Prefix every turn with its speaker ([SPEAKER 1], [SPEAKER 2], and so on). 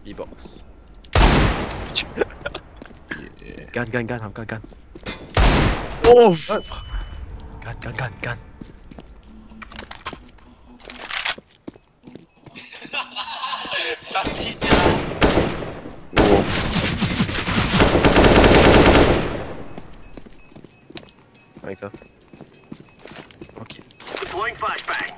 [SPEAKER 1] B-box.
[SPEAKER 2] Yeah.
[SPEAKER 1] Gun.
[SPEAKER 2] Oh!
[SPEAKER 1] Gun.
[SPEAKER 3] Mati sia.
[SPEAKER 2] Oh.
[SPEAKER 1] Avec toi. Ok.
[SPEAKER 4] Deploying flashbang.